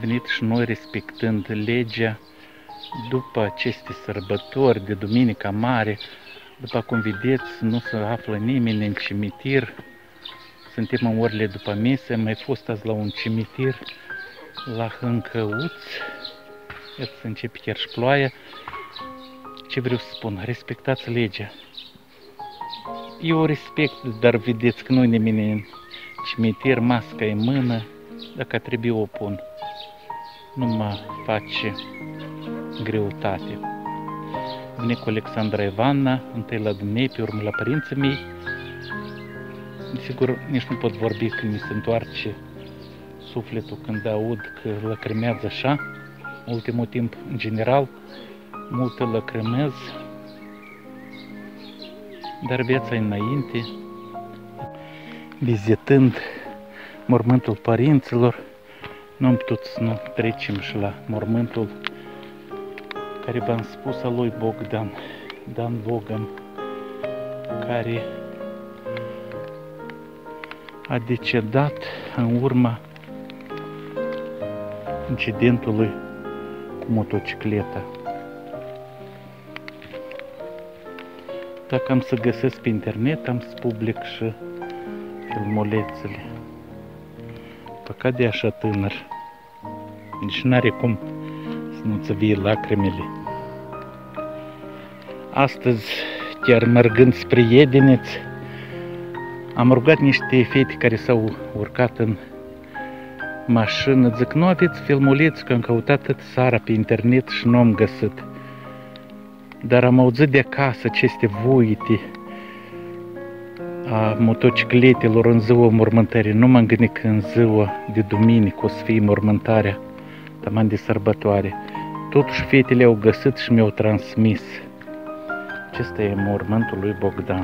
venit și noi respectând legea după aceste sărbători de Duminica Mare. După cum vedeți, nu se află nimeni în cimitir. Suntem în orele după mese. Am mai fost azi la un cimitir la Hâncăuț. Iată, se începe chiar și ploaia. Ce vreau să spun? Respectați legea. Eu o respect, dar vedeți că nu-i nimeni în cimitir, masca în mână. Dacă trebuie o pun. Nu mă face greutate. Vine cu Alexandra Ivanna, întâi la dumnei, pe urmă la părinții mei. Desigur, nici nu pot vorbi când mi se întoarce sufletul când aud că lăcrimează așa. Ultimul timp, în general, multă lăcrimez, dar viața înainte. Vizitând mormântul părinților, nu am putut să nu trecem și la mormântul care v-am spus al lui Bogdan, Dan Vogan, care a decedat în urma incidentului cu motocicleta. Dacă am să găsesc pe internet, am să public și filmulețele. Păcat de așa tânăr. Deci n-are cum să nu-ți vie lacrimile. Astăzi, chiar mergând spre Iedineț, am rugat niște fete care s-au urcat în mașină. Zic, nu aveți filmuleț, că am căutat tot seara pe internet și nu am găsit. Dar am auzit de acasă aceste voite a motocicletelor în ziua mormântării. Nu m-am gândit că în ziua de duminică o să fie mormântarea, taman de sărbătoare. Totuși fetele au găsit și mi-au transmis. Acesta e mormântul lui Bogdan.